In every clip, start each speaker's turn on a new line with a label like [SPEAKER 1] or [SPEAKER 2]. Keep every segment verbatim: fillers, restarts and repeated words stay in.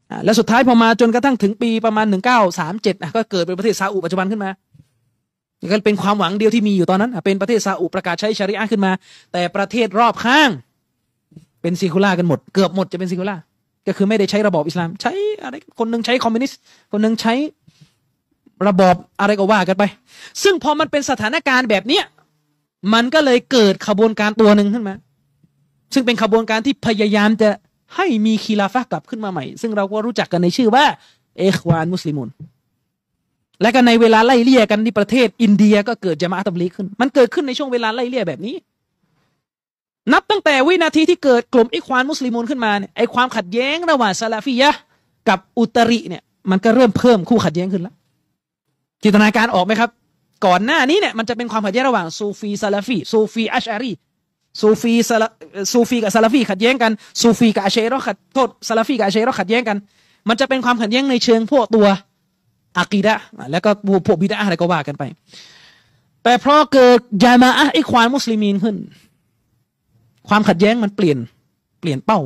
[SPEAKER 1] แล้วสุดท้ายพอมาจนกระทั่งถึงปีประมาณหนึ่งพันเก้าร้อยสามสิบเจ็ดก็เกิดเป็นประเทศซาอุปัจจุบันขึ้นมาก็เป็นความหวังเดียวที่มีอยู่ตอนนั้นเป็นประเทศซาอุประกาศใช้ชะรีอะห์ขึ้นมาแต่ประเทศรอบข้างเป็นซิคูล่ากันหมดเกือบหมดจะเป็นซิคูล่าก็คือไม่ได้ใช้ระบอบอิสลามใช้อะไรคนนึงใช้คอมมิวนิสต์คนนึงใช้ระบอบอะไรก็ว่ากันไปซึ่งพอมันเป็นสถานการณ์แบบเนี้ยมันก็เลยเกิดขบวนการตัวหนึ่งขึ้นมาซึ่งเป็นขบวนการที่พยายามจะให้มีคีลาฟะห์กลับขึ้นมาใหม่ซึ่งเราก็รู้จักกันในชื่อว่าเอควานมุสลิมุนและก็ในเวลาไล่เลี่ยกันที่ประเทศอินเดียก็เกิดญะมาอะห์ตับลีกขึ้นมันเกิดขึ้นในช่วงเวลาไล่เลี่ยแบบนี้นับตั้งแต่วินาทีที่เกิดกลุ่มอิควานมุสลิมุนขึ้นมาเนี่ยไอความขัดแย้งระหว่างซะลาฟียะห์กับอุตริเนี่ยมันก็เริ่มเพิ่มคู่ขัดแย้งขึ้นแล้วจินตนาการออกไหมครับก่อนหน้านี้เนี่ยมันจะเป็นความขัดแย้งระหว่างซูฟีซะลาฟีซูฟีอัชอารีซูฟีซะลาซูฟีกับซะลาฟีขัดแย้งกันซูฟีกับอัชอะรีขัดโทษซะลาฟีกับอัชอะรีขัดแย้งกันมันจะเป็นความขัดแย้งในเชิงพวกตัวอะกีดะห์แล้วก็พวกบิดอะห์อะไรก็ว่ากันไปแต่พอเกิดญะมาอะห์อิควานมุสลิมีนขึ้นความขัดแย้งมันเปลี่ยนเปลี่ยนเป้า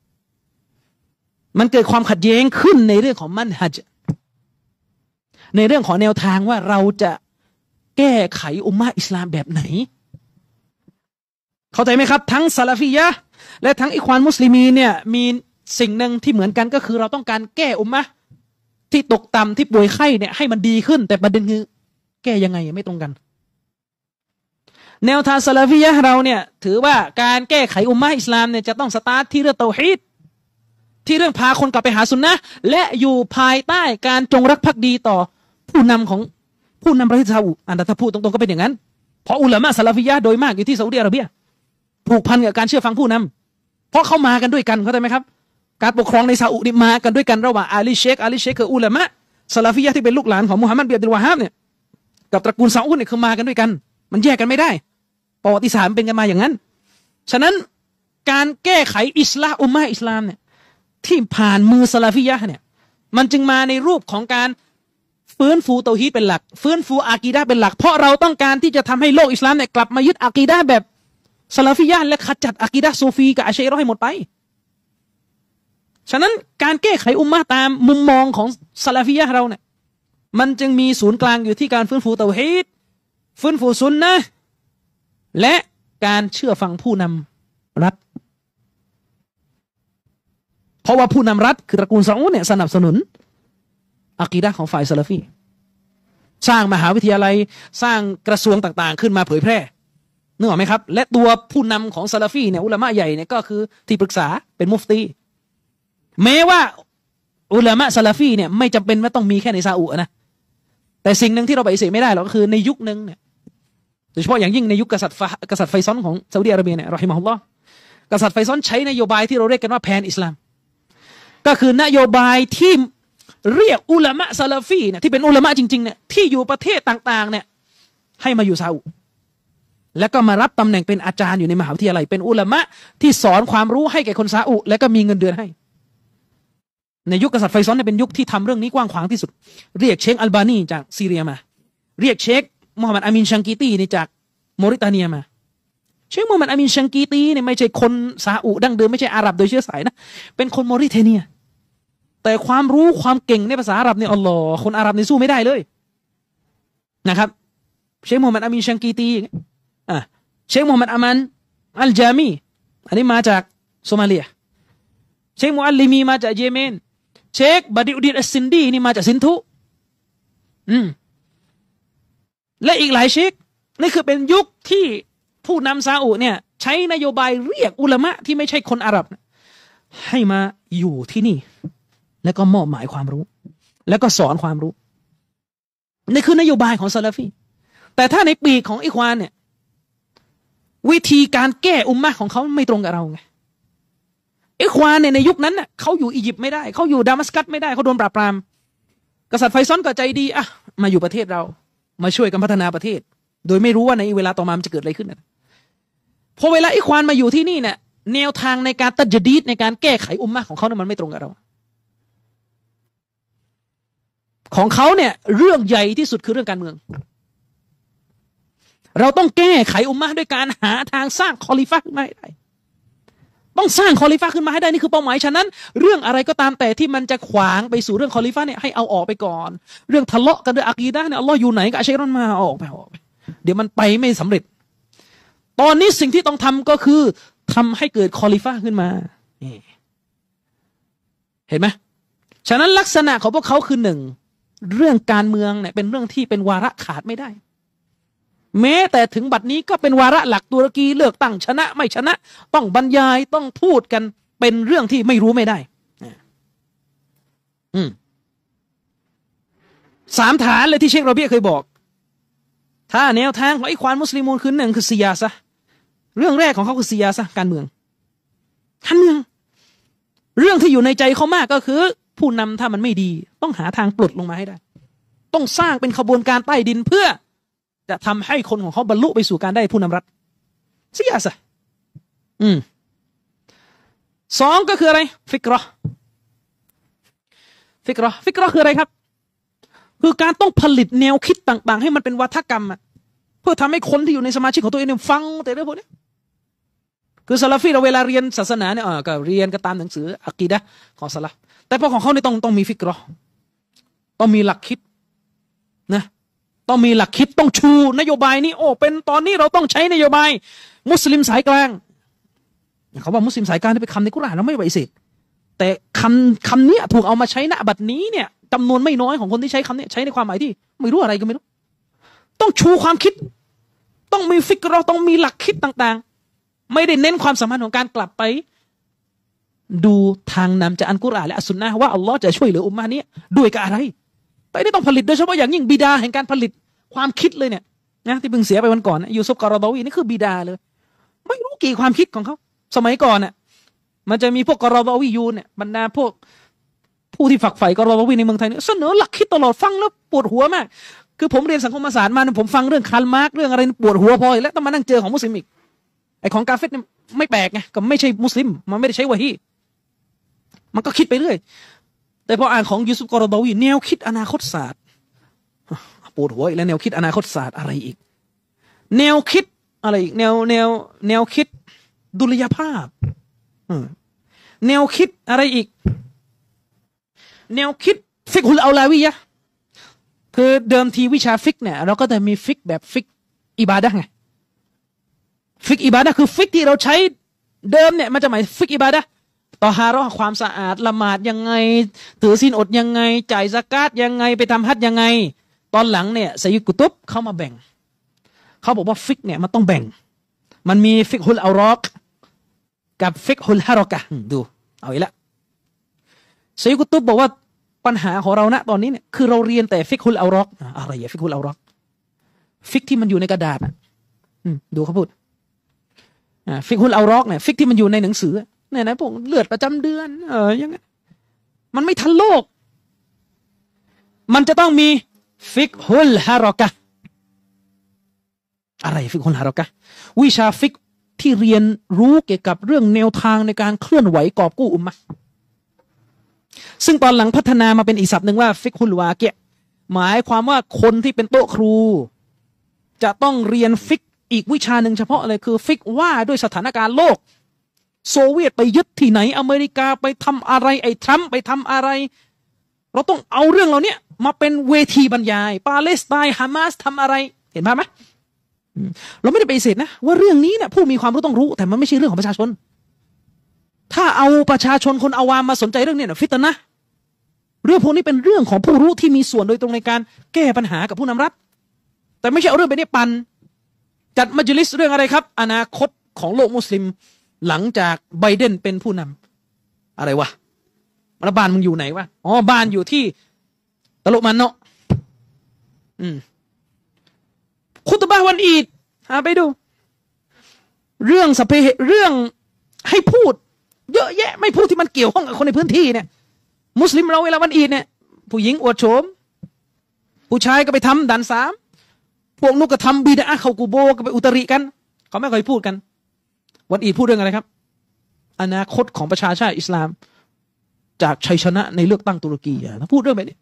[SPEAKER 1] มันเกิดความขัดแย้งขึ้นในเรื่องของมันฮัจในเรื่องของแนวทางว่าเราจะแก้ไขอุมมะห์อิสลามแบบไหนเข้าใจไหมครับทั้งซะลาฟียะห์และทั้งอิควานมุสลิมีนเนี่ยมีสิ่งหนึ่งที่เหมือนกันก็คือเราต้องการแก้อุมมะห์ที่ตกต่ำที่ป่วยไข้เนี่ยให้มันดีขึ้นแต่ประเด็นคือแก้ยังไงไม่ตรงกันแนวทางซะลาฟียะห์เราเนี่ยถือว่าการแก้ไขอุมมะห์อิสลามเนี่ยจะต้องสตาร์ทที่เรื่องเตาฮีดที่เรื่องพาคนกลับไปหาสุนนะห์และอยู่ภายใต้การจงรักภักดีต่อผู้นำของผู้นำประเทศซาอุอันถ้าพูดตรงๆก็เป็นอย่างนั้นเพราะอุลามะซะลาฟียะห์โดยมากอยู่ที่ซาอุดิอาระเบียผูกพันกับการเชื่อฟังผู้นำเพราะเขามากันด้วยกันเข้าใจไหมครับการปกครองในซาอุดิมากันด้วยกันระหว่างอาลีเชคอาลีเชคคืออุลามะซะลาฟียะห์ที่เป็นลูกหลานของมุฮัมมัดบินอับดุลวะฮาบเนี่ยกับตระกูลซาอุดเนี่ยคือมากันด้วยกันมันแยกกันไม่ได้ประวัติศาสตร์เป็นกันมาอย่างนั้นฉะนั้นการแก้ไขอิสลามอุมมะห์อิสลามเนี่ยที่ผ่านมือซะลาฟียะห์เนี่ยมันจึงมาในรูปของการฟื้นฟูเตาฮีดเป็นหลักฟื้นฟูอากีดะห์เป็นหลักเพราะเราต้องการที่จะทำให้โลกอิสลามเนี่ยกลับมายึดอากีดะห์แบบซะลาฟียะห์และขจัดอากีดะห์ซูฟีกับอัชอะรีให้หมดไปฉะนั้นการแก้ไขอุมมะห์ตามมุมมองของซะลาฟียะห์เราเนี่ยมันจึงมีศูนย์กลางอยู่ที่การฟื้นฟูเตาฮีดฟื้นฟูซุนนะห์และการเชื่อฟังผู้นำรัฐเพราะว่าผู้นำรัฐคือตระกูลซาอุดเนี่ยสนับสนุนอากีดะห์ของฝ่ายซะลาฟีสร้างมหาวิทยาลัยสร้างกระทรวงต่างๆขึ้นมาเผยแพร่นึกออกไหมครับและตัวผู้นำของซะลาฟีเนี่ยอุลามะใหญ่เนี่ยก็คือที่ปรึกษาเป็นมุฟตีแม้ว่าอุลามะซะลาฟีเนี่ยไม่จำเป็นว่าต้องมีแค่ในซาอุนะแต่สิ่งหนึ่งที่เราปฏิเสธไม่ได้หรอกก็คือในยุคนึงเนี่ยโดยเฉพาะอย่างยิ่งในยุคกษัตริย์กษัตริย์ไฟซอนของซาอุดิอาระเบียเนี่ยรอฮิมะฮุลลอฮ์กษัตริย์ไฟซอนใช้นโยบายที่เราเรียกกันว่าแผนอิสลามก็คือนโยบายที่เรียกอุลามะซะลาฟีเนี่ยที่เป็นอุลามะจริงๆเนี่ยที่อยู่ประเทศต่างๆเนี่ยให้มาอยู่ซาอุแล้วก็มารับตำแหน่งเป็นอาจารย์อยู่ในมหาวิทยาลัยเป็นอุลามะที่สอนความรู้ให้แก่คนซาอุแล้วก็มีเงินเดือนให้ในยุคกษัตริย์ไฟซอนเนี่ยเป็นยุคที่ทำเรื่องนี้กว้างขวางที่สุดเรียกเชคอัลบานีจากซีเรียมาเรียกเชคมูฮัมหมัดอามินชังกีตีนี่จากมอริตาเนียมาเชคมูฮัมหมัดอามินชังกีตีเนี่ยไม่ใช่คนซาอุดั้งเดิมไม่ใช่อาหรับโดยเชื้อสายนะเป็นคนมอริเทเนียแต่ความรู้ความเก่งในภาษาอาหรับเนี่ยอัลลอฮ์คนอาหรับนี่สู้ไม่ได้เลยนะครับเชคมูฮัมหมัดอามินชังกีตีอ่ะเชคมูฮัมหมัดอามันอัลจามีอันนี้มาจากโซมาเลียเชคมูอัลลิมีมาจากเยเมนเชคบาดิอุดีนอัสซินดีนี่มาจากซินธุอืมและอีกหลายเชคนี่คือเป็นยุคที่ผู้นำซาอุเนี่ยใช้นโยบายเรียกอุลามะที่ไม่ใช่คนอาหรับให้มาอยู่ที่นี่แล้วก็มอบหมายความรู้แล้วก็สอนความรู้นี่คือนโยบายของซะลาฟีแต่ถ้าในปีกของอิควานเนี่ยวิธีการแก้อุมมะห์ของเขาไม่ตรงกับเราไงอิควานเนี่ยในยุคนั้นน่ะเขาอยู่อียิปต์ไม่ได้เขาอยู่ดามัสกัสไม่ได้เขาโดนปราบปรามกษัตริย์ไฟซอนก็ใจดีอ่ะมาอยู่ประเทศเรามาช่วยกันพัฒนาประเทศโดยไม่รู้ว่าในเวลาต่อมามันจะเกิดอะไรขึ้นนะพอเวลาอิควานมาอยู่ที่นี่เนี่ยแนวทางในการตัดจดีดในการแก้ไขอุมมะห์ของเขาเนี่ยมันไม่ตรงกับเราของเขาเนี่ยเรื่องใหญ่ที่สุดคือเรื่องการเมืองเราต้องแก้ไขอุมมะห์ด้วยการหาทางสร้างคอลิฟะห์ขึ้นมาให้ได้ต้องสร้างคอลิฟะขึ้นมาให้ได้นี่คือเป้าหมายฉะนั้นเรื่องอะไรก็ตามแต่ที่มันจะขวางไปสู่เรื่องคอลิฟะเนี่ยให้เอาออกไปก่อนเรื่องทะเลาะกันด้วยอะกีดะห์เนี่ยอัลลอฮ์อยู่ไหนก็อัชชัยรอนมาเอาออกไปออกไปเดี๋ยวมันไปไม่สำเร็จตอนนี้สิ่งที่ต้องทำก็คือทำให้เกิดคอลิฟะขึ้นมาเห็นไหมฉะนั้นลักษณะของพวกเขาคือหนึ่งเรื่องการเมืองเนี่ยเป็นเรื่องที่เป็นวาระขาดไม่ได้แม้แต่ถึงบัดนี้ก็เป็นวาระหลักตุรกีเลือกตั้งชนะไม่ชนะต้องบรรยายต้องพูดกันเป็นเรื่องที่ไม่รู้ไม่ได้อืมสามฐานเลยที่เชคโรเบียเคยบอกถ้าแนวทางของไอ้ควานมุสลิมูนคือหนึ่งคือซียาซะเรื่องแรกของเขาคือซียาซะการเมืองการเมืองเรื่องที่อยู่ในใจเขามากก็คือผู้นำถ้ามันไม่ดีต้องหาทางปลดลงมาให้ได้ต้องสร้างเป็นขบวนการใต้ดินเพื่อจะทำให้คนของเขาบรรลุไปสู่การได้ผู้นำรัฐซียาซะอืมสองก็คืออะไรฟิกรอฟิกรอฟิกรอคืออะไรครับคือการต้องผลิตแนวคิดต่างๆให้มันเป็นวัฒกรรมอ่ะเพื่อทำให้คนที่อยู่ในสมาชิกของตัวเองเนี่ยฟังแต่เรื่องพวกนี้คือซาลาฟีเราเวลาเรียนศาสนาเนี่ยก็เรียนก็ตามหนังสืออะกีดะห์ของซาลาฟแต่พอของเขาเนี่ยต้องต้องมีฟิกรอต้องมีหลักคิดนะต้องมีหลักคิดต้องชูนโยบายนี้โอ้เป็นตอนนี้เราต้องใช้นโยบายมุสลิมสายกลางเขาบอกมุสลิมสายกลางนี่เป็นคำในกุรอานเราไม่ปฏิเสธแต่คำคำนี้ถูกเอามาใช้ณบัดนี้เนี่ยจำนวนไม่น้อยของคนที่ใช้คำนี้ใช้ในความหมายที่ไม่รู้อะไรก็ไม่รู้ต้องชูความคิดต้องมีฟิกรอต้องมีหลักคิดต่างๆไม่ได้เน้นความสามารถของการกลับไปดูทางนำจากอัลกุรอานและอัสซุนนะห์ว่าอัลลอฮ์จะช่วยเหลืออุมมะห์นี้ด้วยกับอะไรแต่นี่ต้องผลิตโดยเฉพาะอย่างยิ่งบิดาแห่งการผลิตความคิดเลยเนี่ยนะที่เพิ่งเสียไปวันก่อนยูซุฟกอรอฎอวีนี่คือบิดาเลยไม่รู้กี่ความคิดของเขาสมัยก่อนน่ะมันจะมีพวกกอรอฎอวียูเนี่ยบรรดาพวกผู้ที่ฝักใฝ่กอรอฎอวีในเมืองไทยเนี่ยเสนอหลักคิดตลอดฟังแล้วปวดหัวมากคือผมเรียนสังคมศาสตร์มาผมฟังเรื่องคาร์ลมาร์กซ์เรื่องอะไรปวดหัวพอแล้วต้องมานั่งเจอของมุสลิมอีกไอ้ของกาเฟรเนี่ยไม่แปลกไงก็ไม่ใช่มุสลิมมันไม่ได้ใช้วะฮีมันก็คิดไปเรื่อยแต่พออ่านของยูซุฟกอรอฎอวีแนวคิดอนาคตศาสตร์ปวดหัวอีกแล้วแนวคิดอนาคตศาสตร์อะไรอีกแนวคิดอะไรอีกแนวแนวแนวคิดดุลยภาพแนวคิดอะไรอีกแนวคิดฟิกฮุลเอาลาวียะคือเดิมทีวิชาฟิกเนี่ยเราก็จะมีฟิกแบบฟิกอิบาดะห์ไงฟิกอิบาดะห์คือฟิกที่เราใช้เดิมเนี่ยมันจะหมายฟิกอิบาดะห์ต่อฮาเราะห์ความสะอาดละหมาดยังไงถือศีลอดยังไงจ่ายซะกาตยังไงไปทำฮัจญ์ยังไงตอนหลังเนี่ยซัยยิดกุตุบเข้ามาแบ่งเขาบอกว่าฟิกเนี่ยมันต้องแบ่งมันมีฟิกฮุลเอารอกกับฟิกฮุลฮารอกะห์ดูเอาอีกแล้วซัยยิดกุตุบบอกว่าปัญหาของเราณตอนนี้เนี่ยคือเราเรียนแต่ฟิกฮุลเอารอกอะไรอะฟิกฮุลเอารอกฟิกที่มันอยู่ในกระดาษอ่ะดูเขาพูดฟิกฮุลเอารอกเนี่ยฟิกที่มันอยู่ในหนังสือเนี่ยนะพวกเลือดประจำเดือนเออยังไงมันไม่ทันโลกมันจะต้องมีฟิกฮุลฮารอกะห์อะไรฟิกฮุลฮารอกะห์วิชาฟิกที่เรียนรู้เกี่ยวกับเรื่องแนวทางในการเคลื่อนไหวกอบกู้อุมมะห์ซึ่งตอนหลังพัฒนามาเป็นอีกศัพท์หนึ่งว่าฟิกฮุลวาเกะหมายความว่าคนที่เป็นโต๊ะครูจะต้องเรียนฟิกอีกวิชาหนึ่งเฉพาะเลยคือฟิกว่าด้วยสถานการณ์โลกโซเวียตไปยึดที่ไหนอเมริกาไปทำอะไรไอ้ทรัมป์ไปทำอะไรเราต้องเอาเรื่องเหล่านี้มาเป็นเวทีบรรยายปาเลสไตน์ฮามาสทำอะไรเห็นภาพไหมเราไม่ได้ปฏิเสธนะว่าเรื่องนี้เนี่ยผู้มีความรู้ต้องรู้แต่มันไม่ใช่เรื่องของประชาชนถ้าเอาประชาชนคนอาวามมาสนใจเรื่องนี้นะฟิตนะเรื่องพวกนี้เป็นเรื่องของผู้รู้ที่มีส่วนโดยตรงในการแก้ปัญหากับผู้นำรัฐแต่ไม่ใช่เอาเรื่องไปเนี่ยปันจัดมัจลิสเรื่องอะไรครับอนาคตของโลกมุสลิมหลังจากไบเดนเป็นผู้นำอะไรวะแล้วบ้านมึงอยู่ไหนวะอ๋อบ้านอยู่ที่ตะลุมันเนาะอืมคุตบะห์วันอีดหาไปดูเรื่องสเปเรื่องให้พูดเยอะแยะไม่พูดที่มันเกี่ยวข้องกับคนในพื้นที่เนี่ยมุสลิมเราเวลาวันอีดเนี่ยผู้หญิงอวดโฉมผู้ชายก็ไปทำดันสามพวกนู้นก็ทำบิดอะห์เข้ากูโบก็ไปอุตริกันเขาไม่เคยพูดกันวันอีดพูดเรื่องอะไรครับอนาคตของประชาชาติอิสลามจากชัยชนะในเลือกตั้งตุรกีอ่ะพูดเรื่องแบบนี้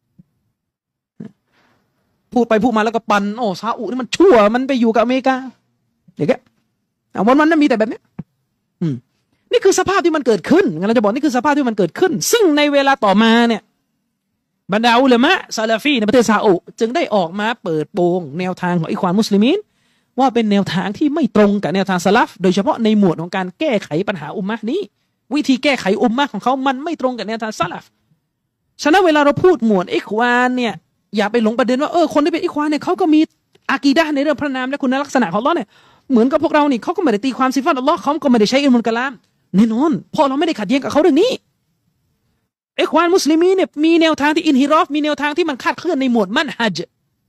[SPEAKER 1] พูดไปพูดมาแล้วก็ปันโอ้ซาอุนี่มันชั่วมันไปอยู่กับอเมริกาเด็กแกวันวันนั้นมีแต่แบบนี้อืมนี่นี่คือสภาพที่มันเกิดขึ้นงั้นเราจะบอกนี่คือสภาพที่มันเกิดขึ้นซึ่งในเวลาต่อมาเนี่ยบรรดาอุลามะซาลาฟีในประเทศซาอุจึงได้ออกมาเปิดโปงแนวทางของอิควานมุสลิมีนว่าเป็นแนวทางที่ไม่ตรงกับแนวทางสลัฟโดยเฉพาะในหมวดของการแก้ไขปัญหาอุมมะนี้วิธีแก้ไขอุมมะของเขามันไม่ตรงกับแนวทางสลัฟฉะนั้นเวลาเราพูดหมวดอิควานเนี่ยอย่าไปหลงประเด็นว่าเออคนที่เป็นอิควานเนี่ยเขาก็มีอากีดะห์ในเรื่องพระนามและคุณลักษณะของอัลเลาะห์เนี่ยเหมือนกับพวกเรานี่เขาก็ไม่ได้ตีความสิฟัตอัลเลาะห์เขาก็ไม่ได้ใช้อิลมุลกะลามแน่นอนเพราะเราไม่ได้ขัดแย้งกับเขาเรื่องนี้อิควานมุสลิมีเนี่ยมีแนวทางที่อินฮิรอฟมีแนวทางที่มันคลาดเคลื่อนในหมวดมันฮัจ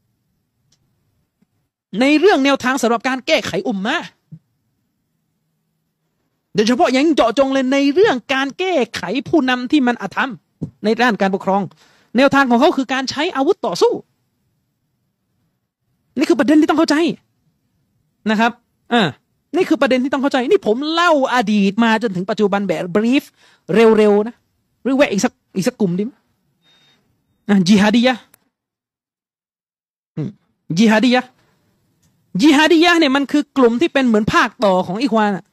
[SPEAKER 1] ในเรื่องแนวทางสำหรับการแก้ไขอุมมะโดยเฉพาะอย่างเจาะจงเลยในเรื่องการแก้ไขผู้นำที่มันอาธรรมในด้านการปกครองแนวทางของเขาคือการใช้อาวุธต่อสู้นี่คือประเด็นที่ต้องเข้าใจนะครับอ่านี่คือประเด็นที่ต้องเข้าใจนี่ผมเล่าอดีตมาจนถึงปัจจุบันแบบบรีฟเร็วๆนะหรือแวะอีกสักอีกสักกลุ่มดิมอ่ะจิฮาดียะจิฮาดียะจิฮาดียะเนี่ยมันคือกลุ่มที่เป็นเหมือนภาคต่อของอิควานอะ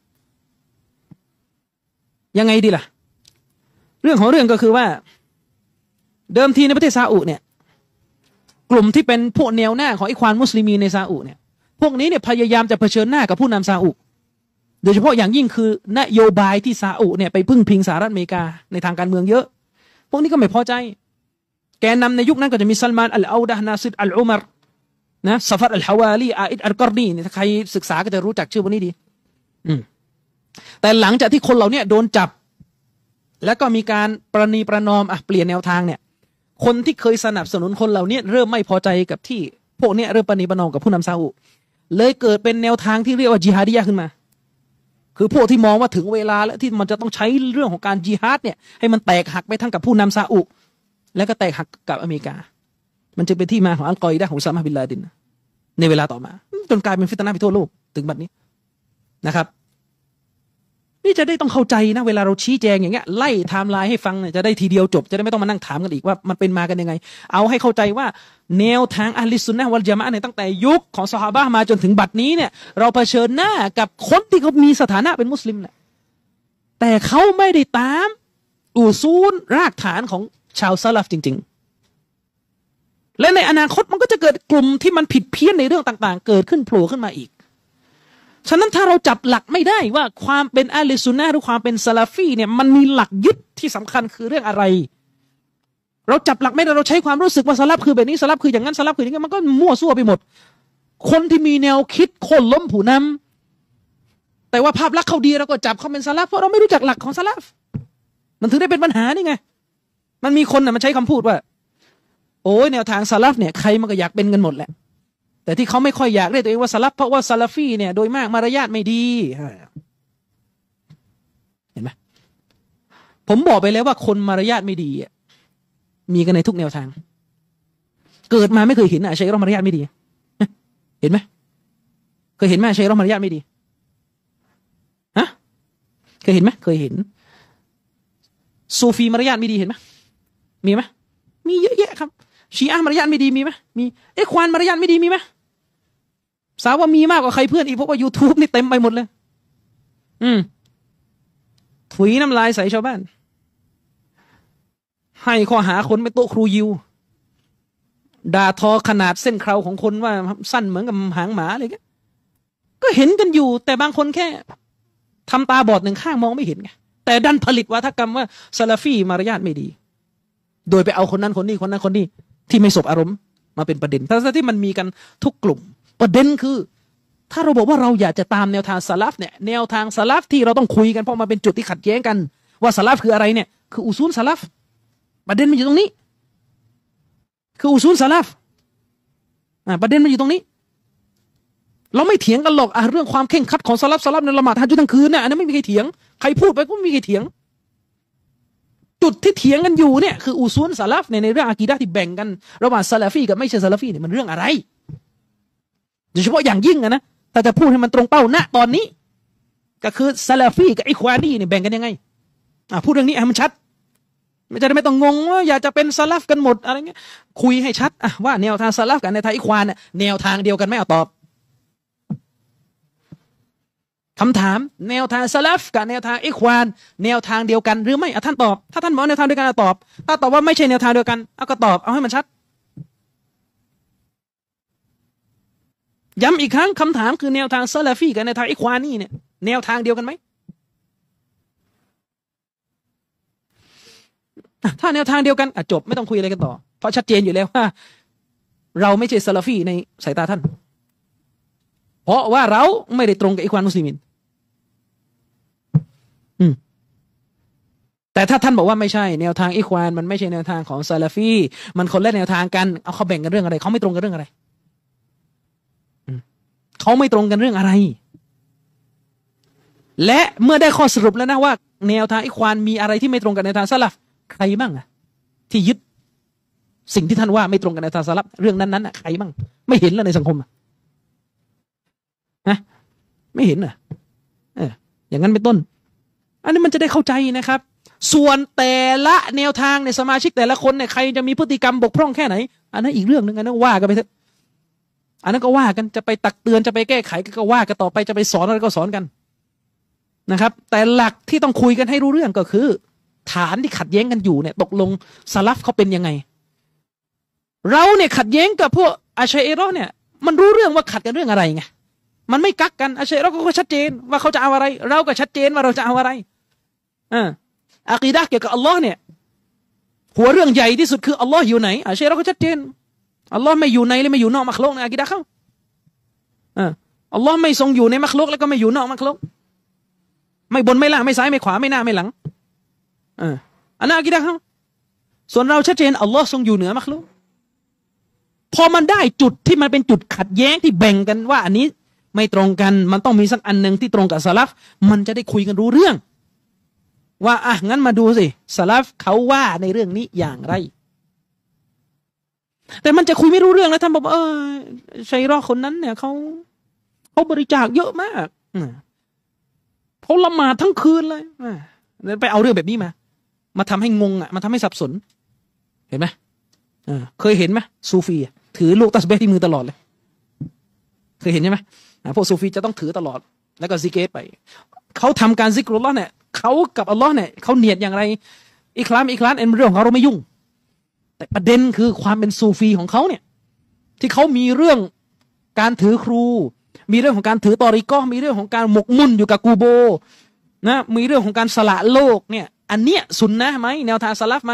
[SPEAKER 1] ยังไงดีล่ะเรื่องของเรื่องก็คือว่าเดิมทีในประเทศซาอุเนี่ยกลุ่มที่เป็นพวกแนวหน้าของอิควานมุสลิมีในซาอุเนี่ยพวกนี้เนี่ยพยายามจะเผชิญหน้ากับผู้นำซาอุโดยเฉพาะอย่างยิ่งคือนโยบายที่ซาอุเนี่ยไปพึ่งพิงสหรัฐอเมริกาในทางการเมืองเยอะพวกนี้ก็ไม่พอใจแกนนำในยุคนั้นก็จะมีซัลมานอัลอาดะห์นาซิรอัลอุมัรนะซะฟัดอัลฮาวาลีอาอิดอัลกอรนีถ้าใครศึกษาก็จะรู้จักชื่อพวกนี้ดีอืมแต่หลังจากที่คนเหล่านี้โดนจับแล้วก็มีการประนีประนอมอ่ะเปลี่ยนแนวทางเนี่ยคนที่เคยสนับสนุนคนเหล่านี้เริ่มไม่พอใจกับที่พวกนี้เริ่มประนีประนอมกับผู้นำซาอุเลยเกิดเป็นแนวทางที่เรียกว่าจิฮาดียะห์ขึ้นมาคือพวกที่มองว่าถึงเวลาแล้วที่มันจะต้องใช้เรื่องของการจิฮาดเนี่ยให้มันแตกหักไปทั้งกับผู้นำซาอุแล้วก็แตกหักกับอเมริกามันจะเป็นที่มาของอัลกออิดะห์ของอุซามะห์บินลาดินในเวลาต่อมาจนกลายเป็นฟิตนะห์ไปทั่วโลกถึงบัดนี้นะครับนี่จะได้ต้องเข้าใจนะเวลาเราชี้แจงอย่างเงี้ยไล่ไทม์ไลน์ให้ฟังเนี่ยจะได้ทีเดียวจบจะได้ไม่ต้องมานั่งถามกันอีกว่ามันเป็นมากันยังไงเอาให้เข้าใจว่าแนวทางอะห์ลิสซุนนะฮ์วัลญะมาอะห์เนี่ยตั้งแต่ยุคของซอฮาบะห์มาจนถึงบัดนี้เนี่ยเราเผชิญหน้ากับคนที่เขามีสถานะเป็นมุสลิมแหละแต่เขาไม่ได้ตามอูซูลรากฐานของชาวซะลัฟจริงๆและในอนาคตมันก็จะเกิดกลุ่มที่มันผิดเพี้ยนในเรื่องต่างๆเกิดขึ้นโผล่ขึ้นมาอีกฉะนั้นถ้าเราจับหลักไม่ได้ว่าความเป็นอะห์ลิสซุนนะฮ์หรือความเป็นซะลาฟีเนี่ยมันมีหลักยึดที่สำคัญคือเรื่องอะไรเราจับหลักไม่ได้เราใช้ความรู้สึกว่าซะลัฟคือแบบนี้ซะลัฟคืออย่างนั้นซะลัฟคืออย่างนี้มันก็มั่วซั่วไปหมดคนที่มีแนวคิดโค่นล้มผู้นำแต่ว่าภาพลักษณ์เขาดีเราก็จับเขาเป็นซะลัฟเพราะเราไม่รู้จักหลักของซะลัฟมันถึงได้เป็นปัญหานี่ไงมันมีคนน่ะมันใช้คำพูดว่าโอ้ยแนวทางซะลัฟเนี่ยใครมันก็อยากเป็นกันหมดแหละแต่ที่เขาไม่ค่อยอยากเรียกตัวเองว่าซะลัฟเพราะว่าซะลาฟีเนี่ยโดยมากมารยาทไม่ดีเห็นไหมผมบอกไปแล้วว่าคนมารยาทไม่ดีมีกันในทุกแนวทางเกิดมาไม่เคยเห็นอะชัยรอห์มารยาทไม่ดีเห็นไหมเคยเห็นไหมชัยรอห์มารยาทไม่ดีฮะเคยเห็นไหมเคยเห็นซูฟีมารยาทไม่ดีเห็นไหมมีไหมมีเยอะแยะครับชีอะห์มารยาทไม่ดีมีไหมมีเอ๊ะควานมารยาทไม่ดีมีไหมสาวว่ามีมากกว่าใครเพื่อนอีกเพราะว่า YouTube นี่เต็มไปหมดเลยอืมถุยน้ำลายใส่ชาวบ้านให้ข้อหาคนไปโต๊ะครูยิวด่าทอขนาดเส้นเคราของคนว่าสั้นเหมือนกับหางหมาอะไรเงี้ยก็เห็นกันอยู่แต่บางคนแค่ทำตาบอดหนึ่งข้างมองไม่เห็นไงแต่ดันผลิตวาทกรรมว่าซะลาฟีมารยาทไม่ดีโดยไปเอาคนนั้นคนนี้คนนั้นคนนี้ที่ไม่สบอารมณ์มาเป็นประเด็นทั้งที่มันมีกันทุกกลุ่มประเด็นคือถ้าเราบอกว่าเราอยากจะตามแนวทางซะลัฟเนี่ยแนวทางซะลัฟที่เราต้องคุยกันเพราะมันเป็นจุดที่ขัดแย้งกันว่าซะลัฟคืออะไรเนี่ยคืออุซูลซะลัฟประเด็นมันอยู่ตรงนี้คืออุซูลซะลัฟอ่าประเด็นมันอยู่ตรงนี้เราไม่เถียงกันหรอกอ่ะเรื่องความเข่งขัดของซะลัฟซะลัฟในละหมาดตะฮัจญุดทั้งคืนเนี่ยอันนั้นไม่มีใครเถียงใครพูดไปก็ไม่มีใครเถียงจุดที่เถียงกันอยู่เนี่ยคืออุซูลซะลัฟในในเรื่องอะกีดะห์ที่แบ่งกันระหว่างซะลาฟีกับไม่ใช่ซะลาฟีเนี่ยมันเรื่องอะไรโดยเฉพาะอย่างยิ่งอะนะแต่จะพูดให้มันตรงเป้าณตอนนี้ก็คือซะลาฟีกับอิควานีเนี่ยแบ่งกันยังไงอ่ะพูดเรื่องนี้ให้มันชัดไม่จะได้ไม่ต้องงงว่าอยากจะเป็นซะลัฟกันหมดอะไรเงี้ยคุยให้ชัดอ่ะว่าแนวทางซะลัฟกับในทางอิควานเนี่ยแนวทางเดียวกันไหมเอาตอบคำถามแนวทางซะลัฟกับแนวทางอิควานแนวทางเดียวกันหรือไม่อ่ะท่านตอบถ้าท่านบอกแนวทางเดียวกันตอบถ้าตอบว่าไม่ใช่แนวทางเดียวกันเอาก็ตอบเอาให้มันชัดย้ำอีกครั้งคำถามคือแนวทางซะลาฟีกับแนวทางอิควานี่เนี่ยแนวทางเดียวกันไหมถ้าแนวทางเดียวกันอ่ะจบไม่ต้องคุยอะไรกันต่อเพราะชัดเจนอยู่แล้วว่าเราไม่ใช่ซะลาฟีในสายตาท่านเพราะว่าเราไม่ได้ตรงกับอิควานมุสลิมินอืมแต่ถ้าท่านบอกว่าไม่ใช่แนวทางอิควานมันไม่ใช่แนวทางของซะลาฟีมันคนละแนวทางกันเอาเขาแบ่งกันเรื่องอะไรเขาไม่ตรงกันเรื่องอะไรเขาไม่ตรงกันเรื่องอะไรและเมื่อได้ข้อสรุปแล้วนะว่าแนวทางอิควานมีอะไรที่ไม่ตรงกับแนวทางซะลัฟใครบ้างอะที่ยึดสิ่งที่ท่านว่าไม่ตรงกับแนวทางซะลัฟเรื่องนั้นๆอะใครบ้างไม่เห็นแล้วในสังคมอะนะไม่เห็นอะเอออย่างนั้นเป็นต้นอันนี้มันจะได้เข้าใจนะครับส่วนแต่ละแนวทางในสมาชิกแต่ละคนเนี่ยใครจะมีพฤติกรรมบกพร่องแค่ไหนอันนั้นอีกเรื่องนึงอันนั้นว่ากันไปเถอะอันนั้นก็ว่ากันจะไปตักเตือนจะไปแก้ไขก็ว่ากันต่อไปจะไปสอนอะไรก็สอนกันนะครับแต่หลักที่ต้องคุยกันให้รู้เรื่องก็คือฐานที่ขัดแย้งกันอยู่เนี่ยตกลงซะลัฟเขาเป็นยังไงเราเนี่ยขัดแย้งกับพวกอาชัยเราะห์เนี่ยมันรู้เรื่องว่าขัดกันเรื่องอะไรไงมันไม่กักกันอาชัยเราะห์ก็ชัดเจนว่าเขาจะเอาอะไรเราก็ชัดเจนว่าเราจะเอาอะไรอ่าอะกีดะห์เกี่ยวกับอัลลอฮ์เนี่ยหัวเรื่องใหญ่ที่สุดคืออัลลอฮ์อยู่ไหนอาชัยเราะห์ก็ชัดเจนอัลลอฮ์ไม่อยู่ในหรือไม่อยู่นอกมักลุกในอะกีดะห์เขาอ่าอัลลอฮ์ไม่ทรงอยู่ในมักลุกแล้วก็ไม่อยู่นอกมักลุกไม่บนไม่ล่างไม่ซ้ายไม่ขวาไม่หน้าไม่หลังอ่าอันนั้นอะกีดะห์เขาส่วนเราชัดเจนอัลลอฮ์ทรงอยู่เหนือมักลุกพอมันได้จุดที่มันเป็นจุดขัดแย้งที่แบ่งกันว่าอันนี้ไม่ตรงกันมันต้องมีสักอันหนึ่งที่ตรงกับซะลัฟมันจะได้คุยกันรู้เรื่องว่าอ่ะงั้นมาดูสิซะลัฟเขาว่าในเรื่องนี้อย่างไรแต่มันจะคุยไม่รู้เรื่องแล้วท่านบอกเออชัยเราะห์คนนั้นเนี่ยเขาเขาบริจาคเยอะมากเขาละหมาดทั้งคืนเลยแล้วไปเอาเรื่องแบบนี้มามาทำให้งงอ่ะมาทำให้สับสนเห็นไหมเคยเห็นไหมซูฟีถือลูกตัสเบห์ที่มือตลอดเลยเคยเห็นใช่ไหมพวกซูฟีจะต้องถือตลอดแล้วก็ซิกเกตไปเขาทำการซิกรุลลอฮ์เนี่ยเขากับอัลลอฮ์เนี่ยเขาเนียดอย่างไรอิคลามอิคลามเป็นเรื่องของเราไม่ยุ่งแต่ประเด็นคือความเป็นซูฟีของเขาเนี่ยที่เขามีเรื่องการถือครูมีเรื่องของการถือตอริกอมีเรื่องของการหมกมุ่นอยู่กับกูโบนะมีเรื่องของการสละโลกเนี่ยอันเนี้ยสุนนะไหมแนวทางซะลัฟไหม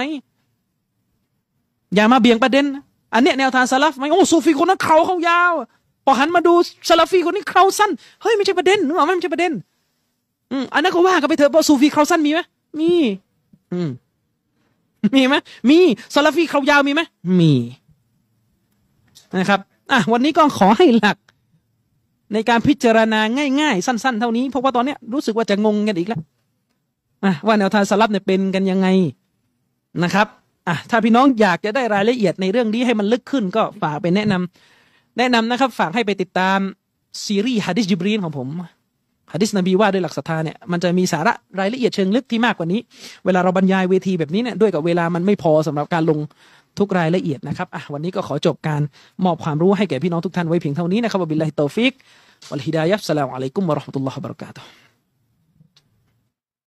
[SPEAKER 1] อย่ามาเบี่ยงประเด็นอันเนี้ยแนวทางซะลัฟไหมโอ้ซูฟีคนนั้นเขาเขายาวพอหันมาดูซะลัฟีคนนี้เขาสั้นเฮ้ยไม่ใช่ประเด็นนึกออกไหมไม่ใช่ประเด็นอืมอันนั้นก็ว่ากันไปเถอะเพราะซูฟีเขาสั้นมีไหมมีอืมมีไหมมีซะลัฟีเขายาวมีไหมมีนะครับอ่ะวันนี้ก็ขอให้หลักในการพิจารณาง่ายๆสั้นๆเท่านี้เพราะว่าตอนเนี้ยรู้สึกว่าจะงงกันอีกแล้วอ่ะว่าแนวทางซะลัฟเนี่ยเป็นกันยังไงนะครับอ่ะถ้าพี่น้องอยากจะได้รายละเอียดในเรื่องนี้ให้มันลึกขึ้นก็ฝากไปแนะนำแนะนำนะครับฝากให้ไปติดตามซีรีส์หะดีษญิบรีลของผมหะดีษนบีว่าด้วยหลักศรัทธาเนี่ยมันจะมีสาระรายละเอียดเชิงลึกที่มากกว่านี้เวลาเราบรรยายเวทีแบบนี้เนี่ยด้วยกับเวลามันไม่พอสำหรับการลงทุกรายละเอียดนะครับอ่ะวันนี้ก็ขอจบการมอบความรู้ให้แก่พี่น้องทุกท่านไว้เพียงเท่านี้นะครับวะบิลลาฮิตตอฟิกวัลฮิดายะฮ์อัสสลามุอะลัยกุมวะเราะห์มะตุลลอฮิวะบะเราะกาตุฮ์